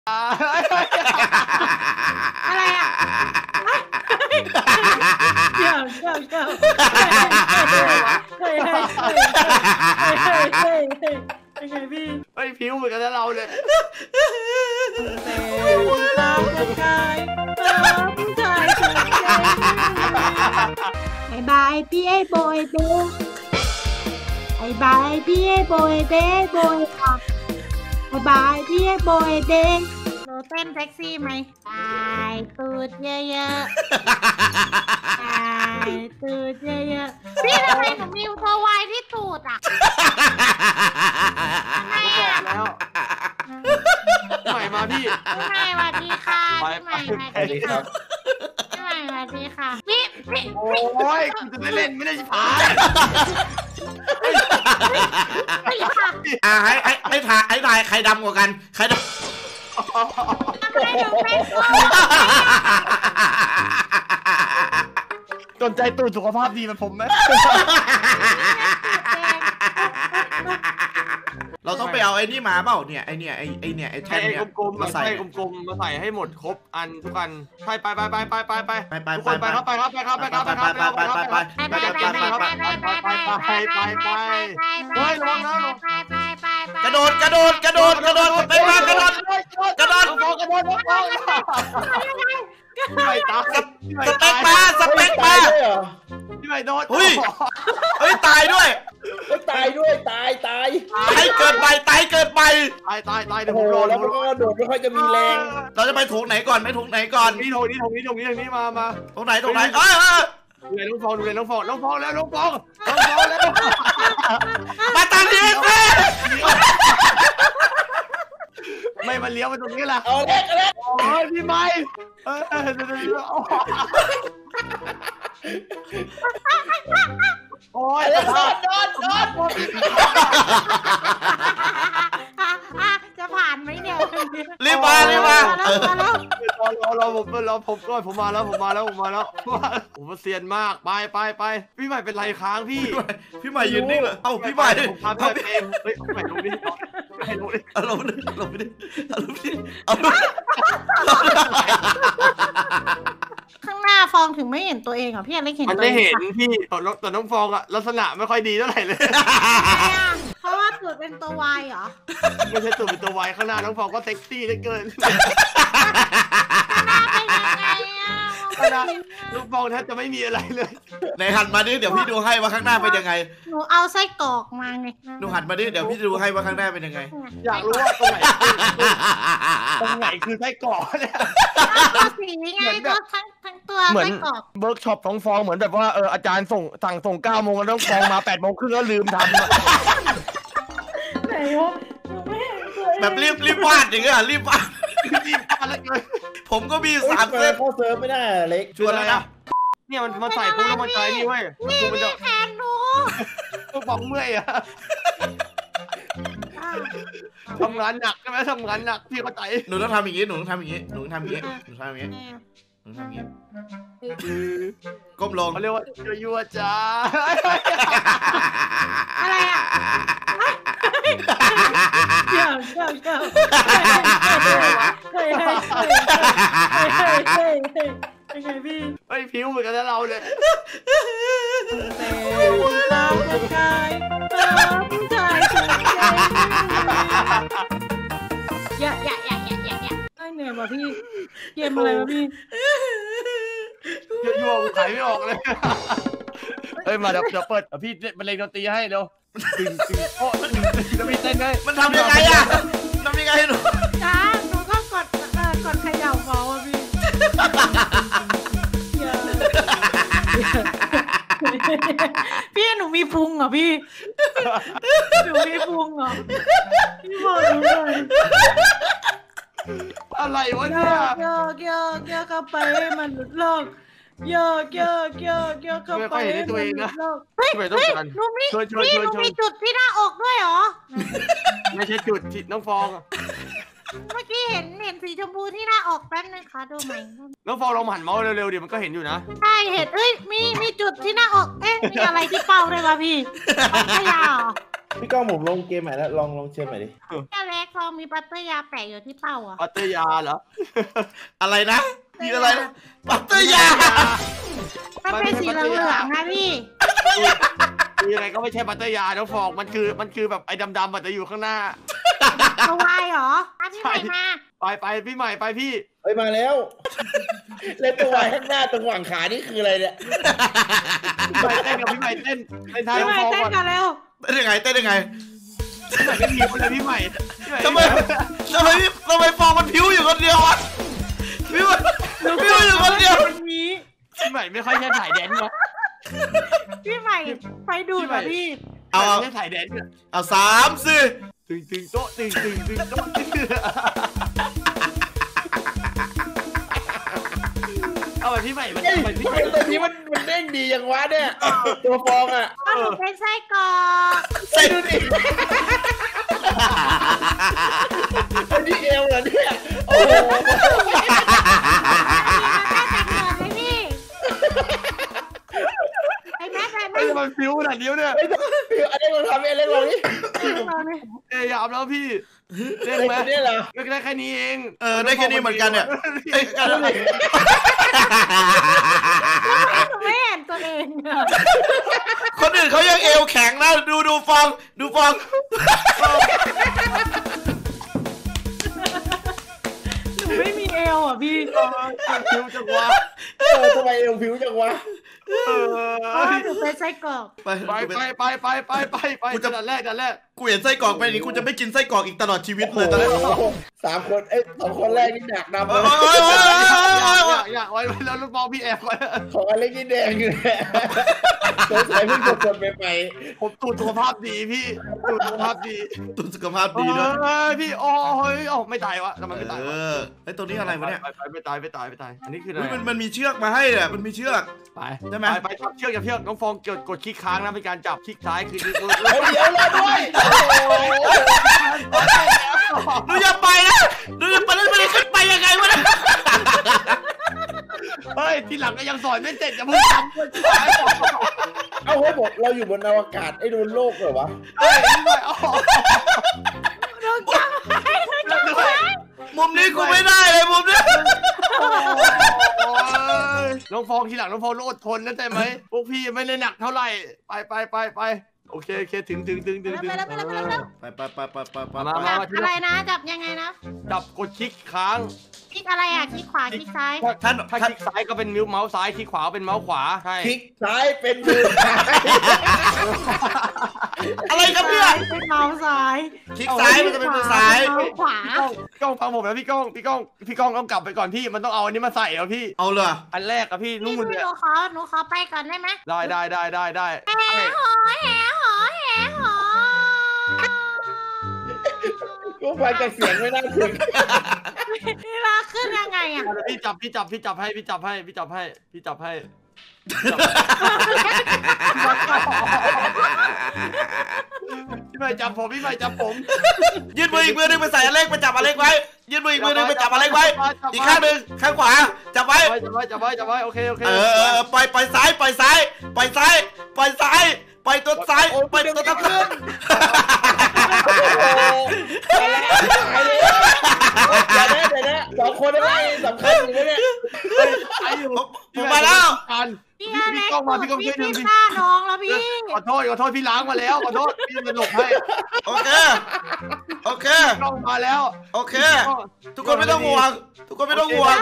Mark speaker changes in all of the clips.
Speaker 1: อะไรอ่ะเกี่ยวเป็นไงพี่
Speaker 2: ไม่ผิวเหมือนกันนะเราเลย
Speaker 1: ตามร่างกายผู้ชายสุดเจ๋งบายพี่ไอ้โบยเด้บายพี่ไอ้โบยเด้ค่ะบายพี่ไอ้โบยเด้หนูเต้นเซ็กซี่ไหมบายตูดเยอะๆบายตูดเยอะๆพี่ทำไมหนูมีตัววายที่ตูดอ่ะ
Speaker 2: แล้วใหม่มาพี่
Speaker 1: พี่ใหม่สวัสดีค่ะพี่ใหม่สวัสดีครับพี่ใหม่สวัสดีค่ะพี่
Speaker 2: โอ้ยคุณจะได้เล่นไม่ได้ชิบหาย
Speaker 3: ให้ถ่ายใครดำกว่ากันใครดำ
Speaker 2: สนใจตูดสุขภาพดีมันผมไหม
Speaker 3: เราต้องไปเอาไอ้นี่มาเปล่าเนี่ยไอ้แท่นเนี่ย
Speaker 2: มาใส่กลมๆมาใส่ให้หมดครบอันทุกอันไปทุกคนไปครับเฮ้ยระวังนะ
Speaker 3: กระโดดสเปคมากระโดด
Speaker 2: ไม่ตาย
Speaker 3: สเปคมา
Speaker 2: พี่ไม่โดน
Speaker 3: เฮ้ยตายด้วย
Speaker 4: ตาย
Speaker 3: เกิดไป
Speaker 2: ตายเดี๋ยวผมรอ
Speaker 4: แล้วก็โดดไม่ค่อยจะมีแรง
Speaker 3: เราจะไปถุงไหนก่อนนี่
Speaker 2: มาตรงนี้
Speaker 3: ตรงไหนดู
Speaker 2: เลยน้องฟองแล้ว
Speaker 3: มาตามนี้
Speaker 2: ไม่มาเลี้ยวไปตรงนี้ล่ะ
Speaker 4: เอาเล็ก
Speaker 2: โอ้ยพี่ไม่โอ้ย
Speaker 4: โดน
Speaker 1: จะผ่านไหมเนี่ย
Speaker 3: รีบมาร
Speaker 2: อผมก่อนผมมาแล้วผมมาเซียนมากไปพี่ใหม่เป็นไรค้างพี่
Speaker 3: ใหม่ยืนนิ่งเลยเอ้าพี่ใหม่
Speaker 2: ผมพาพี่เองเฮ้ยใหม่ลงดิ
Speaker 3: ลงดิ
Speaker 1: ข้างหน้าฟองถึงไม่เห็นตัวเองเหรอพี่อเล็กเห็น
Speaker 2: มันไม่เห็นพี่แต่น้องฟองอะลักษณะไม่ค่อยดีเท่าไหร่เลย
Speaker 1: เพราะว่าตูดเป็นตัววายเหรอ
Speaker 2: ไม่ใช่ตูดเป็นตัววายข้างหน้าน้องฟองก็เซ็กซี่เหลือเกินลูกฟองแทบจะไม่มีอะไรเลย
Speaker 3: ไหนหันมาดิเดี๋ยวพี่ดูให้ว่าข้างหน้าเป็นยังไง
Speaker 1: หนูเอาไส้กรอกมาไง
Speaker 3: หนูหันมาดิเดี๋ยวพี่ดูให้ว่าข้างหน้าเป็นยังไง
Speaker 2: อยากรู้ว่าตรงไหนคือไส้กรอกเนี่ย
Speaker 1: สีไงก็ทั้งตัวไส้กรอก
Speaker 2: เวิร์กช็อปของฟองเหมือนแบบว่าอาจารย์สั่งส่ง9 โมงแล้วต้องฟองมา8 โมงครึ่งแล้วลืมทำ
Speaker 1: ไหนวะ
Speaker 3: แบบรีบวาดอย่างเงี้ยรีบวาด
Speaker 2: แล้วเลย
Speaker 3: ผมก็มี3 เส้น
Speaker 4: เข้าเซิร์ฟไม่ได้เล็ก
Speaker 2: ช่วยอะไรอะเนี่ยมันมาใส่ปุ๊บแล้วมันใจนี่เว้ย
Speaker 1: มันจะแขนดู
Speaker 2: ฟองเมื่อยอะทำงานหนักใช่ไหมทำงานหนักพี่เข้าใจ
Speaker 3: หนูต้องทำอย่างงี้ก้มลง
Speaker 2: เขาเรียกว่ายั่วจ้า
Speaker 1: อะไรอ่ะเกี่ยวเป็นไงพี่
Speaker 2: ไม่ผิวเหมือนกันนะเราเลย
Speaker 1: ตามร่างกายผู้ชายสุดเจ๋งอย่าเหนื่อยป่ะพี่เกมอะไรวะพี่
Speaker 2: ยั่วขายไม่ออกเลยเฮ้ยมาเดี๋ยวเปิดพี่บรรเลงดนตรีให้เร็วตึงโอ้จะมีเต้นไง
Speaker 3: มันทำยังไงอะทำยังไงหนู
Speaker 1: หนูก็กดเขย่าเมาอ่ะพี่พี่หนูมีพุงเหรอพี่หนูมีพุงเหรอพี่บอกหนูหน่อย
Speaker 2: อะไรวะเนี่ย
Speaker 1: เกี่ยวเข้าไปให้มันหลุดโลกเกี่ยวเข้าไปให้มันหลุดโลกเฮ้ยหนูมีจุดที่หน้าอกด้วยเหรอ
Speaker 2: ไม่ใช่จุดที่น้องฟอง
Speaker 1: เมื่อกี้เห็นสีชมพูที่หน้าอกแป๊บนึงค่ะดูไหม
Speaker 2: น้องฟองลองหันเมาส์เร็วๆเดี๋ยวมันก็เห็นอยู่นะ
Speaker 1: ใช่เห็นมีจุดที่หน้าอกมีอะไรที่เป้าด้วยวะพี่ไม่ยาว
Speaker 4: พี่ก้องผมลงเกมใหม่แล้วลองเชิญใหม่ดิ
Speaker 1: เจ้าเล็กฟองมีบัตเตอร์ยาแปะอยู่ที่เป้าอ่ะ
Speaker 2: ปัตเตอร์ยาเหรอ
Speaker 3: อะไรนะมีอะไรนะปัตเตอร์ยา
Speaker 1: มันเป็นสีเหลืองๆนะพี่
Speaker 2: คือยังไงก็ไม่ใช่ปัตเตอร์ยาน้องฟองมันคือแบบไอ้ดำๆมันจะอยู่ข้างหน้า
Speaker 1: ตัววายเหรอพี่ใหม่มา
Speaker 2: ไปพี่ใหม่ไปพี่
Speaker 4: เฮ้ยมาแล้วเล่นตัววายข้างหน้าตรงหว่างขานี่คืออะไรเนี่ย
Speaker 2: พี่ใหม่เต้นกับพี่ใหม่เต้นท้าย
Speaker 1: พี่
Speaker 2: น้อง
Speaker 1: ใหม่
Speaker 2: ฟอง
Speaker 1: เต้น
Speaker 2: ก่อน
Speaker 1: กันเร็ว
Speaker 3: เต้นยังไงเต้นยังไง
Speaker 2: พี่ใหม่ก็ทีมเลยพี่ใหม่
Speaker 3: ทำไมฟองมันพิ้วอยู่คนเดียวอ่ะพิ้วอยู่คนเดียว
Speaker 1: นี้
Speaker 2: พี่ใหม่ไม่ค่อยใช่ถ่ายแดนซ์นะ
Speaker 1: พี่ใหม่ไฟดูดเหรอพี่
Speaker 3: เอา
Speaker 2: ไม่ใช่ถ่ายแดนซ์
Speaker 3: เอาสามสิ
Speaker 2: ตึงโต๊ะตึงโต๊ะเอาไปพี่ใหม่มัน
Speaker 4: เฮ้ย
Speaker 2: ไปพี่
Speaker 4: ทำไมตัวนี้มันเด้งดีอย่างวะเนี่ยตัวฟองอ่ะ
Speaker 1: ก็หนูเป็นไส้กรอก
Speaker 4: ใส่ดูดิอันนี้เอวเหรอเนี่ยโอ้โห
Speaker 1: พี่ไอ้แม่ไอ้แม่
Speaker 2: ไอ้มันฟิวขนาดนี้เนี่ย
Speaker 4: ไอ้ตัวอันนี้เราทำเองเล่นเรานี่
Speaker 2: เอ้ยยามแล้วพี่เล่น
Speaker 4: ไอ้
Speaker 2: ไหม
Speaker 4: ตัวนี้เหรอ
Speaker 2: ได้แค่นี้เอง
Speaker 3: ได้แค่นี้เหมือนกันเนี่ย
Speaker 1: ไม่เห็นตัวเอง
Speaker 3: คนอื่นเขายังเอวแข็งนะดูฟอง
Speaker 1: หนูไม่มีเอวอ่ะพี่
Speaker 2: ฟิวจังวะ
Speaker 4: ทำไมเอวผิวจังวะ
Speaker 1: หนูเป็นไส้กรอก
Speaker 3: ไป
Speaker 2: ไปจะดันแรก
Speaker 3: กูเห็นไส้กรอกไปนี่กูจะไม่กินไส้กรอกอีกตลอดชีวิตเลยตอนนี้
Speaker 4: 3 คน2 คนแรกนี่หนักดำเลย
Speaker 2: อยากไว้แล้วลูกบอลพี่แอบไว้
Speaker 4: ของอเล็กนี่แดงอยู่เลยสงสัยเพิ่งสดๆใหม่
Speaker 2: ผมตูดสุขภาพดีพี่ตูดสุขภาพดี
Speaker 3: ตุนสุขภาพดีด้วย
Speaker 2: พี่โอ้ยไม่ตายวะทำไมไม่ตาย
Speaker 3: ไอ้ตัวนี้อะไรวะเนี่ย
Speaker 2: ไม่ตายอันนี้คืออะไร
Speaker 3: มันมีเชือกมาให้เนี่ยมันมีเชือก
Speaker 2: ไปจับเชือกน้องฟองกดคลิกค้างนะเป็นการจับคลิกซ้ายคือ
Speaker 4: ๆเดี๋ยวเลยด้วย
Speaker 3: ดูอย่าไปนะดูอย่าไปแล้วมันจะขึ้นไปยังไงวะเนี่ย
Speaker 2: เฮ้ยทีหลังก็ยังสอนไม่เสร็จจะมึงทำด้วย
Speaker 4: เอาเฮ้ยบอกเราอยู่บนอวกาศไอ้โดนโลกเหรอวะ
Speaker 2: เฮ้ยไม่อ๋อ
Speaker 3: มุมนี้กูไม่ได้เลยมุมนี้
Speaker 2: น้องฟองทีหลังน้องฟองอดทนนะใช่ไหมพวกพี่ไม่ได้หนักเท่าไหร่ไปโอเคถึง
Speaker 1: ไปอะไรนะจับยังไงนะ
Speaker 2: จับกดคลิกค้าง
Speaker 1: คลิกอะไรอ่ะคลิกขวาคลิกซ้าย
Speaker 3: ท่าน
Speaker 2: ถ้าคลิกซ้ายก็เป็นเมาส์ซ้ายคลิกขวาเป็นเมาส์ขวาใช่
Speaker 4: คลิกซ้ายเป็นมือซ้าย
Speaker 3: อะไรครับเนี่ย
Speaker 1: เป็นเมาส์ซ้าย
Speaker 3: คลิกซ้ายมันจะเป็นมือซ้าย
Speaker 1: เมาส์ขวา
Speaker 2: พี่ก้องฟังผมนะพี่ก้องต้องกลับไปก่อนพี่มันต้องเอาอันนี้มาใส่เอาพี่
Speaker 3: เอาเลย
Speaker 2: อันแรกอะพี่
Speaker 1: นี่
Speaker 2: นู่นเลย
Speaker 1: หนูขอไปก่อนได้ไหม
Speaker 2: ได้
Speaker 1: แหหอ
Speaker 4: ก็ฟังจากเสียงไม่น่าถึง
Speaker 1: นี่ลาขึ้นยังไงอ่ะ
Speaker 2: พี่จับให้พี่จับให้พี่ใหม่จับผม
Speaker 3: ยืดมืออีกมือนึงไปใส่อเล็กไปจับอเล็กไว้ยืดมืออีกมือนึงไปจับอเล็กไว้อีกข้างหนึ่งข้างขวาจับไว้
Speaker 2: จับไว้โอเค
Speaker 3: ปล่อยซ้ายปล่อยตัวซ้ายปล่อยตัวตะขึ้น
Speaker 4: เดี๋ยวนะ2 คนได้สำคัญอยู่เนี่ย
Speaker 3: ผมมาแล้ว
Speaker 2: พี่ก้องมาพี่ก้องช่วยดึง
Speaker 1: พี่ฆ่าน้องแล้วพี่
Speaker 2: ขอโทษพี่ล้างมาแล้วขอโทษพี่จะหลบให้
Speaker 3: โอเค
Speaker 2: ก้องมาแล้ว
Speaker 3: โอเคทุกคนไม่ต้องห่วงทุกคนไม่ต้องห่วง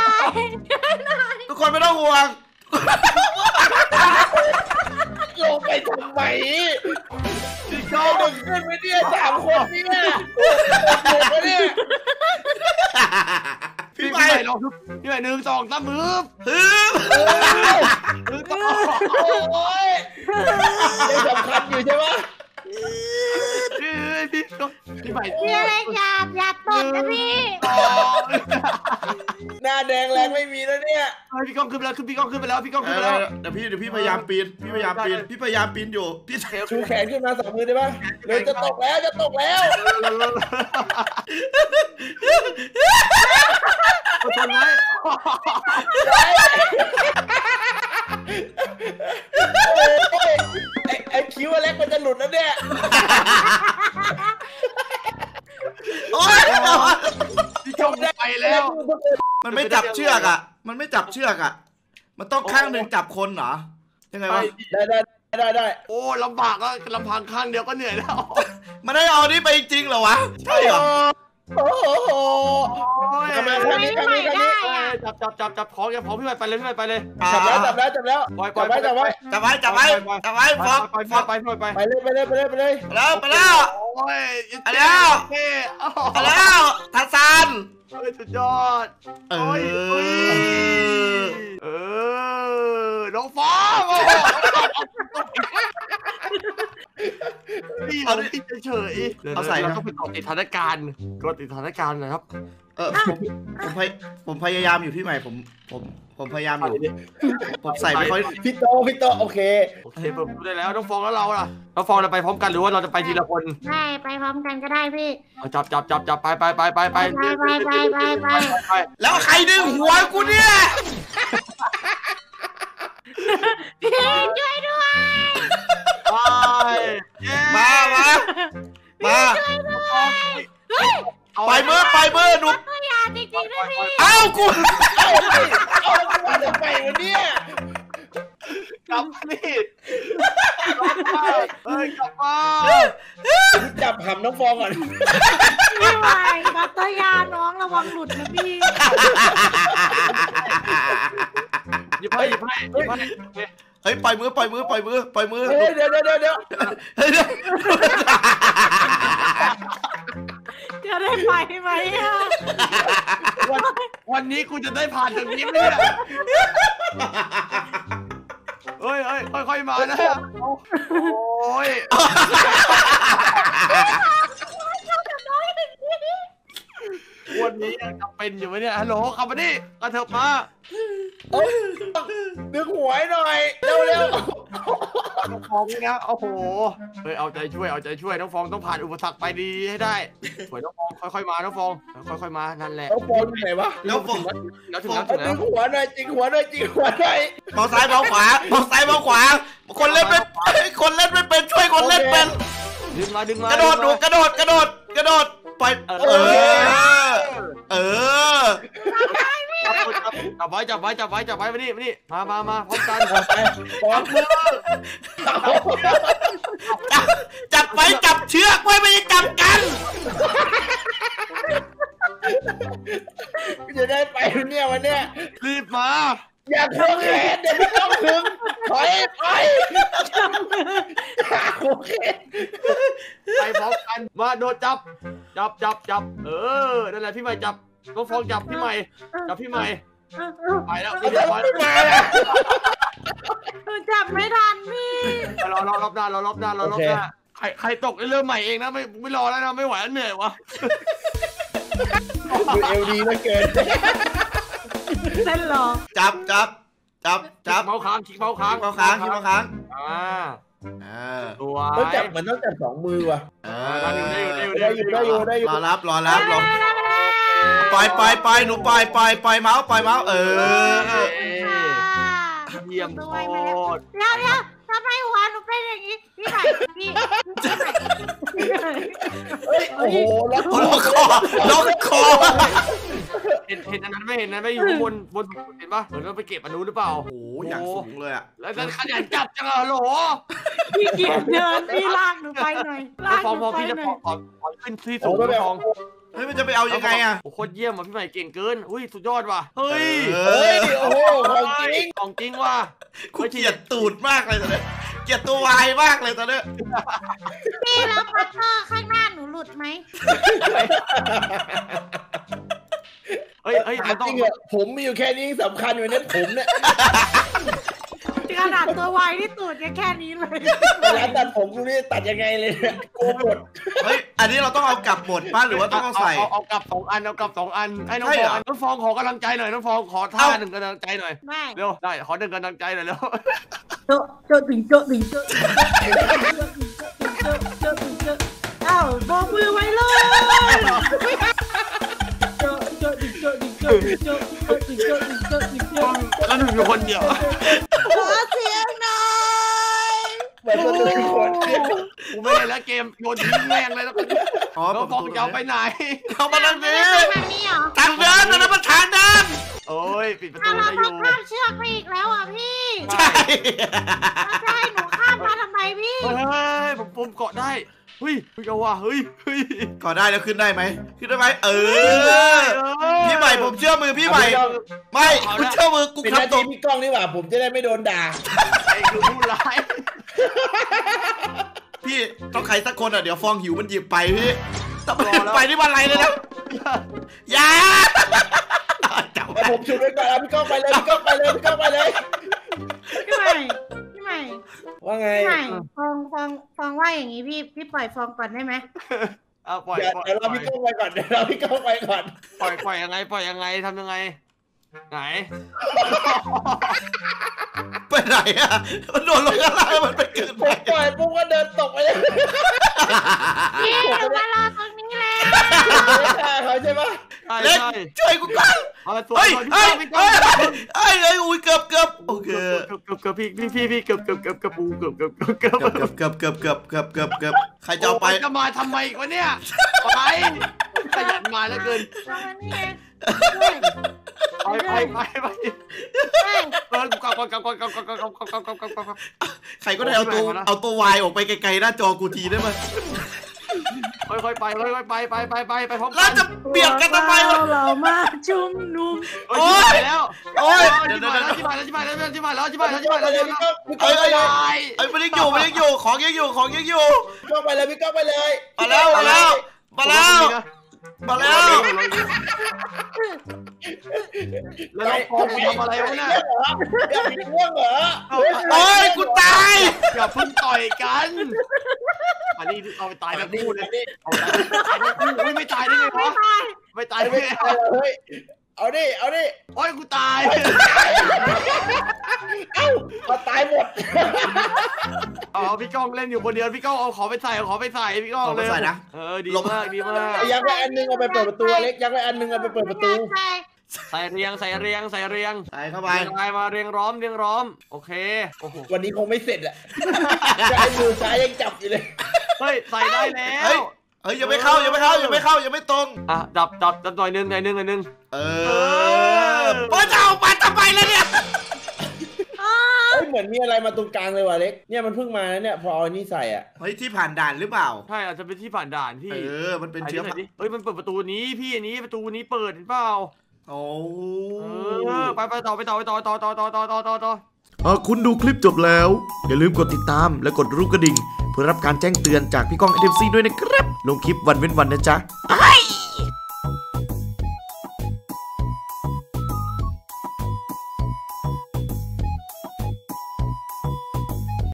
Speaker 4: ลงไปทำไม
Speaker 2: พี่ก้อง
Speaker 4: ดึงขึ้นไปเนี่ย3 คนเนี่ยหมดแล้วเนี่ย
Speaker 2: พี่ใหม่ลองพี่ใหม่1 2 3มือ
Speaker 4: โอ้ยยังสำคัญอยู่ใช่ไหม
Speaker 2: พี่ใหม่
Speaker 1: พี่อะไรอย่าตดนะพี่
Speaker 4: หน้าแดงแรงไม่มีแล้วเนี่ย
Speaker 2: พี่ก้องขึ้นไปแล้วพี่ก้องขึ้นไปแล้ว
Speaker 3: เดี๋ยวพี่พยายามปีนอยู่พี่
Speaker 4: ชูแขนขึ้นมา2 มือได้ปะเดี๋ยวจะตกแล้ว
Speaker 2: ทนไว้
Speaker 4: ไอ้คิ้วอเล็กมันจะหลุดแล้วเนี่ย
Speaker 3: โ
Speaker 2: แล้ว
Speaker 3: มันไม่จับเชือกอ่ะ มันไม่จับเชือกอ่ะ มันต้องข้างหนึ่งจับคนเหรอยังไงวะ
Speaker 4: ได้
Speaker 2: โอ้ลำบากก็ลำพังข้างเดียวก็เหนื่อยแล้ว
Speaker 3: มันได้เอานี่ไปจริงเหรอวะใช่เหรอ
Speaker 4: โอ้โหทำไมข้างนี้
Speaker 2: จับท้องอย่าท้องพี่ไปเลยพี่ไปเลย
Speaker 4: จับแล้วจับแล้ว
Speaker 2: ปล่อย
Speaker 3: จับไว้ฟอก
Speaker 2: ไป
Speaker 4: ไปเลย
Speaker 3: แล้วไปแล้ว
Speaker 2: โอ้ย
Speaker 3: ไปแล้วทัศน
Speaker 2: สุดยอดน้องฟ้าพี่เราพี่เฉยเราต้องไปต่อติดสถานการณ์ก็ติดสถานการณ์นะครับ
Speaker 3: ผมพยายามอยู่พี่ใหม่ผมพยายามอยู่ผมใส่ไม่ค่อย
Speaker 4: พี่โตโอเค
Speaker 2: เปิดได้แล้วต้องฟ้องแล้วเราล่ะเราฟ้องเราไปพร้อมกันหรือว่าเราจะไปทีละคน
Speaker 1: ใช่ไปพร้อมกันก็ได้พี่
Speaker 2: จับไป
Speaker 3: แล้วใครดึงหัวกูเนี่ย
Speaker 1: พี่ช่วยด้วย
Speaker 3: มาไปเมื่อหนุ่ม
Speaker 1: จริงๆด้วยพี่
Speaker 3: เอ้ากู
Speaker 4: จะไปวันนี้
Speaker 2: กลับนี่กลับมา
Speaker 4: จับหำน้องฟองก่อน
Speaker 1: ไม่ไหวบัตรยาน้องระวังหลุดนะพี่
Speaker 2: หยิบให้
Speaker 3: เฮ้ยปล่อยมือเ
Speaker 4: ดี๋ยว
Speaker 1: จะได้ไปไหมอ่ะ
Speaker 2: วันนี้กูจะได้ผ่านตรงนี้ไหมเนี่ยเฮ้ยค่อยๆมานะโอ้ยวันนี้ยังจำเป็นอยู่ไหมเนี่ยฮัลโหลขับมาดิกระเถิบมา
Speaker 4: ดึงหัวหน่อยเร็ว
Speaker 2: น้องฟองนะโอ้โหเอาใจช่วยน้องฟองต้องผ่านอุปสรรคไปดีให้ได้สวยน้องฟองค่อยๆมาน้องฟองค่อยๆมานั่นแหละ
Speaker 4: น้องฟองอยู่ไหนวะ
Speaker 3: แล้วฟอง
Speaker 2: ถึงแล้ว
Speaker 4: ดึงหัวหน่อยจิกหัวหน่อย
Speaker 3: มองซ้ายมองขวาคนเล่นไม่เป็นช่วยคนเล่นเป็น
Speaker 2: ดึงมาก
Speaker 3: ระโดดไป
Speaker 2: จับไว้มานี่มาพร้อมกัน
Speaker 4: ฟ้องมือ
Speaker 3: จับเชือกไว้ไม่ได้จับกัน
Speaker 4: จะได้ไปเนี่ยวันเนี้ย
Speaker 2: รีบมา
Speaker 4: อย่าควงแขนเดี๋ยวไม่ต้องถึงถอยโอเค
Speaker 2: ไปพร้อมกันมาโดดจับนั่นแหละพี่ใหม่จับน้องฟองจับพี่ใหม่ไปแล้ว
Speaker 4: พี่
Speaker 1: จับไม่ทันพี่
Speaker 2: รอบหน้าใครตกเริ่มใหม่เองนะไม่รอแล้วนะไม่ไหวเหนื่อยวะ
Speaker 4: ดูเอวดีเหลือเกิน
Speaker 1: เส้นหรอ
Speaker 3: จับ
Speaker 2: เมาค้าง
Speaker 3: ตัว
Speaker 4: ต้องจับเหมือนต้องจับ2 มือว่ะ
Speaker 2: ได้อยู่
Speaker 3: รอรับปล่อยหนูปล่อยเมาส์
Speaker 2: เยี่ยมโคตร
Speaker 1: เดี๋ยวทำไมหัวหนูเป็นอย่างนี้พี่ใหม่พี่
Speaker 4: โอ้โห
Speaker 3: ล็อกคอ
Speaker 2: เห็นอันนั้นไม่เห็นนะไม่อยู่บนเห็นปะเหมือนเราไปเก็บอันนู้นหรือเปล่า
Speaker 3: โอ้โหอย่างสูงเลยอะ
Speaker 2: แล้วขยันจับจังเหรอ
Speaker 1: พี่เกียจเดินพี่ลากหนูไปหน่อย
Speaker 2: พอพี่จะขอขึ้นที่สูงทอง
Speaker 3: เฮ้ยมันจะไปเอายังไงอะ
Speaker 2: โคตรเยี่ยมอ่ะพี่ใหม่เก่งเกินอุ้ยสุดยอดว่ะเฮ้ย
Speaker 4: โอ้โห
Speaker 2: ของจริงว่ะ
Speaker 3: กูเกลียดตูดมากเลยตอนนี้เกลียดตัววายมากเลยตอนนี้
Speaker 1: พี่แล้วพัตเตอร์ข้างหน้าหนูหลุดไหม
Speaker 2: เฮ้ย
Speaker 4: จริงเหรอผมมีอยู่แค่นี้สำคัญอยู่นะผมเนี่ย
Speaker 1: ขนาดตัววายที่ตูดยังแค่นี้เลย
Speaker 4: ร้านตัดผมกูนี่ตัดยังไงเลยโกงหมด
Speaker 3: เฮ้ยอันนี้เราต้องเอากลับหมดป่ะหรือว่าต้องเอาใส่
Speaker 2: เอากลับ2 อันให้น้องฟองขอกำลังใจหน่อยน้องฟองขอท่า1กำลังใจหน่อยเร็วได้ขอ1กำลังใจหน่อยเร็ว
Speaker 1: โจ๊ะอ้าวบอกมือไว้เลย
Speaker 2: แล้วหนูอยู่คนเดียว
Speaker 1: ขอเสียงหน่อย
Speaker 4: กูไม่
Speaker 2: เล่นแล้วเกมโยนทิ้งแม่งเลยแล้ว
Speaker 3: อ๋อ
Speaker 2: น้องฟองจะเอาไปไหน
Speaker 3: เอามาทางนี้
Speaker 1: ทางนี้เหรอ
Speaker 3: ทางเดินนะมันทางเดิน
Speaker 2: โอ้ยปิดประตู
Speaker 1: เรา
Speaker 2: ได้อ
Speaker 1: ต้อยู่ งข้ามเชือกไปอีกแล้วอ่ะพี่
Speaker 3: ใช่
Speaker 1: ใช่หนูข้ามมาทำไมพี่
Speaker 2: เฮ้ยผมเกาะได้เฮ้ยเอาว่ะเฮ้ย
Speaker 3: ก่อได้แล้วขึ้นได้ไหมขึ้นได้ไหมพี่ใหม่ผมเชื่อมือพี่ใหม่ไม่กูเชื่อมือกู
Speaker 4: เป็นหน้า
Speaker 3: ทำต
Speaker 4: ที่
Speaker 3: ก
Speaker 4: พี่ก้องนี่หว่าผมจะได้ไม่โดนด่า
Speaker 2: ไอ้คือผู้ร้าย
Speaker 3: พี่ต้องใครสักคนอ่ะเดี๋ยวฟองหิวมันหยิบไปพี่ถ้ามันหยิบไปนี่มันอะไรเลยนะอย่าจับ
Speaker 4: ผมฉุดไว้ก่อนพี่ก้องไปเลยพี่ก้องไปเลยพี่ก้องไปเลย
Speaker 1: พี่ใหม่
Speaker 4: ว่าไง
Speaker 1: พี่ใหม่ฟองว่าอย่างนี้พี่ปล่อยฟองก่อนได้ไหม
Speaker 2: เอาปล่อย
Speaker 4: เดี๋ยวเราพี่ก้องไปก่อนเดี๋ยวเราพี่ก้องไปก่อน
Speaker 2: ปล่อยยังไงทำยังไงไหน
Speaker 3: ไปไหนอ่ะมันโดนลงข้างล่างมันไปเกิน
Speaker 4: ผ
Speaker 3: ไป
Speaker 4: มปล่อยปุ๊บก็เดินตกไปเลย
Speaker 1: พี่หนูมารอตรงนี้แล้ว
Speaker 4: เขาใช่ปะ
Speaker 3: เล็ก
Speaker 2: ใช่
Speaker 3: ช่วยกูก่อน
Speaker 2: เฮ้ย
Speaker 3: โอ้ยเกือบโอเค
Speaker 2: เกือบพี่เกือบ
Speaker 3: ใครจะเอาไป
Speaker 2: จะมาทำไมวะเนี่ยไปขยันมาแล้วเกิน
Speaker 1: ตรงนี้เอง
Speaker 2: ไปก่อน
Speaker 3: ใครก็ได้เอาตัววายออกไปไกลๆหน้าจอกูทีได้ไหม
Speaker 2: ค่อยไปพร้อม
Speaker 3: แล้วจะเบียดกันทำไมวะ
Speaker 1: เรามาชุมนุม
Speaker 2: โอ้ยแล้ว
Speaker 3: โอ้ย
Speaker 2: ชิบหายแล้ว
Speaker 3: เอ้ยมันยังอยู่ของยังอยู่
Speaker 4: พี่ก้องไปเลยพี่ก้องไปเลย
Speaker 3: มาแล้วแล้ว
Speaker 2: แล้วพอกูทำอะไรวะเนี่ย
Speaker 4: อยากมีเรื่องเหรอ
Speaker 3: โอ้ยกูตาย
Speaker 2: อย่าเพิ่งต่อยกันอันนี้เอาไปตายแบบพูดเลยเอาตายแบบพูดไม่ตายได้ไงวะไม่ตายได้ไง
Speaker 4: เฮ้ยเอาดิ
Speaker 2: โอ้ยกูตาย
Speaker 4: เอาตายหมด
Speaker 2: อ๋อพี่ก้องเล่นอยู่คนเดียวพี่ก้องเอาขอไปใส่พี่ก้องเลยดีมาก
Speaker 4: ยักไว้อันนึงเอาไปเปิดประตูเล็กยักไว้อันนึงเอาไปเปิดประตู
Speaker 2: ใส่เรียง
Speaker 3: ใส่เข้าไป
Speaker 2: มาเรียงล้อมโอเคโอ้โห
Speaker 4: วันนี้คงไม่เสร็จอ่ะจะให้มือซ้ายยังจับอยู่เลย
Speaker 2: เฮ้ยใส่ได้แล้ว
Speaker 3: เฮ้ยยังไม่เข้ายังไม่ตรง
Speaker 2: อ่ะดับหน่อยนึง
Speaker 3: ป้าจะเอามาทำไมล่ะเนี่ย
Speaker 4: เหมือนมีอะไรมาตรงกลางเลยว่ะเล็กเนี่ยมันเพิ่งมาเนี่ยพอเอานี่ใส่อ่ะ
Speaker 3: เฮ้ยที่ผ่านด่านหรือเปล่า
Speaker 2: ใช่อาจจะเป็นที่ผ่านด่านพี่
Speaker 3: มันเป็นเชื้อ
Speaker 2: เฮ้ยมันเปิดประตูนี้พี่อันนี้ประตูนี้เปิดเห็นเปล่า
Speaker 3: โอ้
Speaker 2: ไปต่อ
Speaker 5: หากคุณดูคลิปจบแล้ว อย่าลืมกดติดตามและกดรูปกระดิ่ง เพื่อรับการแจ้งเตือนจากพี่ก้อง ATMC ด้วยนะครับ ลงคลิปวันเว้นวันนะจ๊ะ